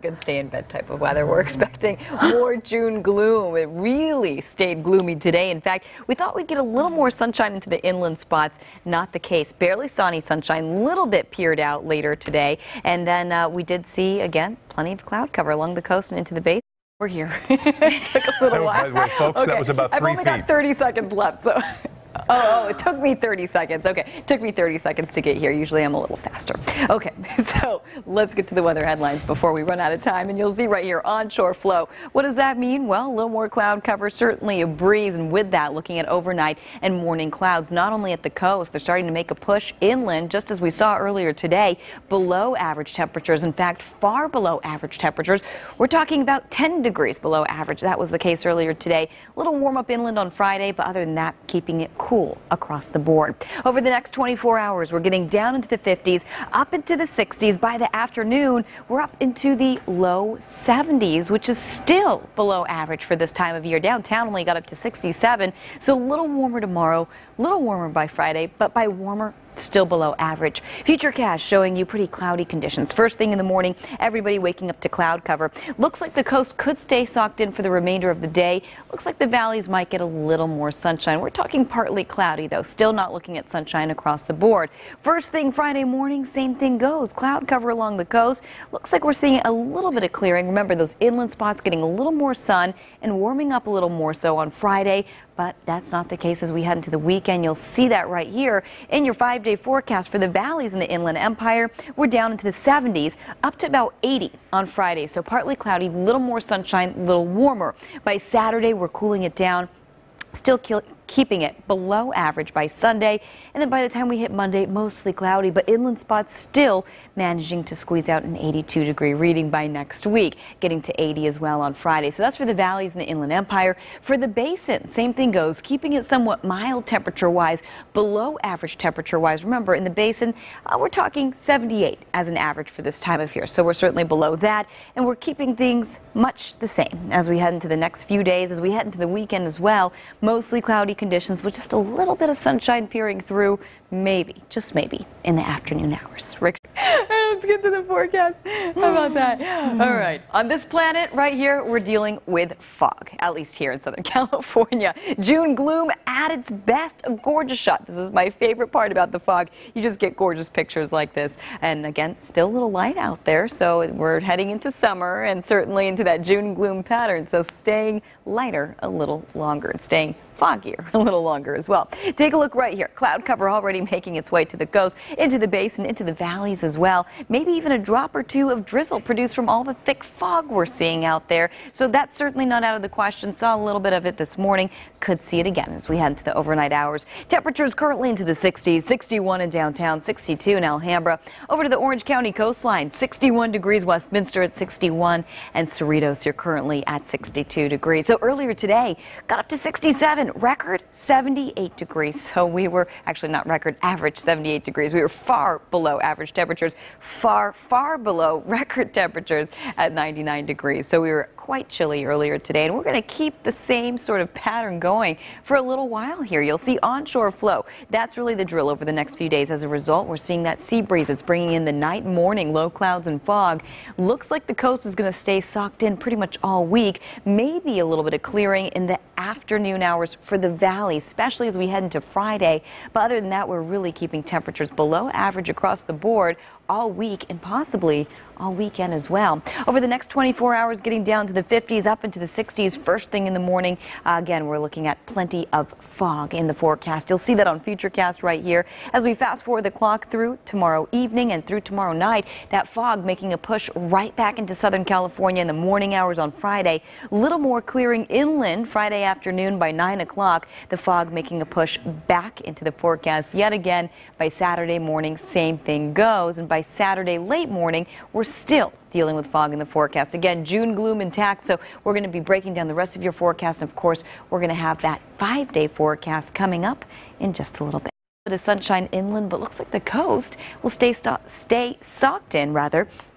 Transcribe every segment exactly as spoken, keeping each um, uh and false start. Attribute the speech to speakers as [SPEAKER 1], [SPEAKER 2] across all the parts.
[SPEAKER 1] Good stay in bed type of weather. We're expecting more June gloom. It really stayed gloomy today. In fact, we thought we'd get a little more sunshine into the inland spots. Not the case. Barely saw any sunshine. Little bit peered out later today. And then uh, we did see, again, plenty of cloud cover along the coast and into the bay. We're here. It took a little while.
[SPEAKER 2] By the way, folks,
[SPEAKER 1] okay.
[SPEAKER 2] that was about three
[SPEAKER 1] I've only
[SPEAKER 2] feet.
[SPEAKER 1] got thirty seconds left, so. Oh, oh, it took me thirty seconds. Okay, it took me thirty seconds to get here. Usually I'm a little faster. Okay, so let's get to the weather headlines before we run out of time. And you'll see right here, onshore flow. What does that mean? Well, a little more cloud cover, certainly a breeze. And with that, looking at overnight and morning clouds, not only at the coast, they're starting to make a push inland, just as we saw earlier today, below average temperatures. In fact, far below average temperatures. We're talking about ten degrees below average. That was the case earlier today. A little warm up inland on Friday, but other than that, keeping it cool across the board. Over the next twenty-four hours, we're getting down into the fifties, up into the sixties. By the afternoon, we're up into the low seventies, which is still below average for this time of year. Downtown only got up to sixty-seven, so a little warmer tomorrow, a little warmer by Friday, but by warmer, still below average. Futurecast showing you pretty cloudy conditions. First thing in the morning, everybody waking up to cloud cover. Looks like the coast could stay socked in for the remainder of the day. Looks like the valleys might get a little more sunshine. We're talking partly cloudy though, still not looking at sunshine across the board. First thing Friday morning, same thing goes. Cloud cover along the coast. Looks like we're seeing a little bit of clearing. Remember, those inland spots getting a little more sun and warming up a little more so on Friday. But that's not the case as we head into the weekend. You'll see that right here in your five-day forecast for the valleys in the Inland Empire. We're down into the seventies, up to about eighty on Friday. So partly cloudy, a little more sunshine, a little warmer. By Saturday, we're cooling it down, still keeping it below average by Sunday. And then by the time we hit Monday, mostly cloudy, but inland spots still managing to squeeze out an eighty-two degree reading by next week, getting to eighty as well on Friday. So that's for the valleys in the Inland Empire. For the basin, same thing goes, keeping it somewhat mild temperature-wise, below average temperature-wise. Remember, in the basin, uh, we're talking seventy-eight as an average for this time of year. So we're certainly below that, and we're keeping things much the same as we head into the next few days, as we head into the weekend as well. Mostly cloudy conditions with just a little bit of sunshine peering through, maybe, just maybe, in the afternoon hours. Rick? All right, let's get to the forecast. How about that? All right, on this planet right here, we're dealing with fog, at least here in Southern California. June gloom at its best, a gorgeous shot. This is my favorite part about the fog. You just get gorgeous pictures like this. And again, still a little light out there, so we're heading into summer and certainly into that June gloom pattern. So staying lighter a little longer and staying foggier a little longer as well. Take a look right here. Cloud cover already making its way to the coast, into the basin, into the valleys as well. Maybe even a drop or two of drizzle produced from all the thick fog we're seeing out there. So that's certainly not out of the question. Saw a little bit of it this morning. Could see it again as we head into the overnight hours. Temperatures currently into the sixties, sixty-one in downtown, sixty-two in Alhambra. Over to the Orange County coastline, sixty-one degrees Westminster at sixty-one, and Cerritos, you're currently at sixty-two degrees. So earlier today, got up to sixty-seven. Record seventy-eight degrees. So we were actually not record, average seventy-eight degrees. We were far below average temperatures, far, far below record temperatures at ninety-nine degrees. So we were quite chilly earlier today, and we're going to keep the same sort of pattern going for a little while here. You'll see onshore flow. That's really the drill over the next few days. As a result, we're seeing that sea breeze. It's bringing in the night, morning, low clouds and fog. Looks like the coast is going to stay socked in pretty much all week. Maybe a little bit of clearing in the afternoon hours for the valley, especially as we head into Friday. But other than that, we're really keeping temperatures below average across the board all week and possibly all weekend as well. Over the next twenty-four hours, getting down to the fifties, up into the sixties first thing in the morning. Uh, again, we're looking at plenty of fog in the forecast. You'll see that on Futurecast right here. As we fast forward the clock through tomorrow evening and through tomorrow night, that fog making a push right back into Southern California in the morning hours on Friday. A little more clearing inland Friday afternoon by nine o'clock. The fog making a push back into the forecast yet again by Saturday morning. Same thing goes. And by Saturday late morning, we're still dealing with fog in the forecast. Again, June gloom intact, so we're going to be breaking down the rest of your forecast. And of course, we're going to have that five-day forecast coming up in just a little bit. A bit of sunshine inland, but looks like the coast will stay, stay socked in, rather.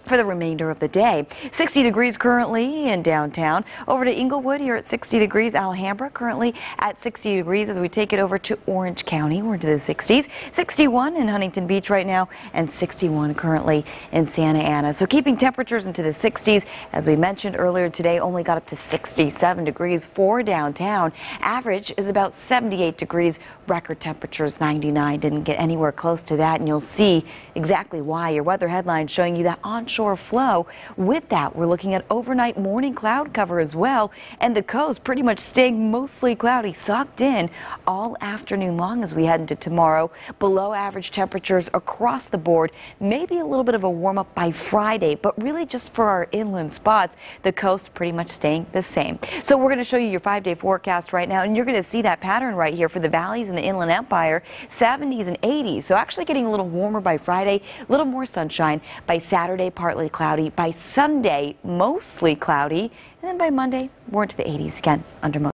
[SPEAKER 1] for the remainder of the day. sixty degrees currently in downtown. Over to Inglewood here at sixty degrees. Alhambra currently at sixty degrees as we take it over to Orange County. We're into the sixties. sixty-one in Huntington Beach right now and sixty-one currently in Santa Ana. So keeping temperatures into the sixties. As we mentioned earlier today, only got up to sixty-seven degrees for downtown. Average is about seventy-eight degrees. Record temperatures ninety-nine. Didn't get anywhere close to that, and you'll see exactly why. Your weather headline showing you that onshore flow. With that, we're looking at overnight morning cloud cover as well, and the coast pretty much staying mostly cloudy, socked in all afternoon long as we head into tomorrow. Below average temperatures across the board. Maybe a little bit of a warm up by Friday, but really just for our inland spots, the coast pretty much staying the same. So we're going to show you your five-day forecast right now, and you're going to see that pattern right here for the valleys and the Inland Empire, seventies and eighties. So actually getting a little warmer by Friday, a little more sunshine by Saturday. Partly cloudy. By Sunday, mostly cloudy. And then by Monday, we're into the eighties again under most.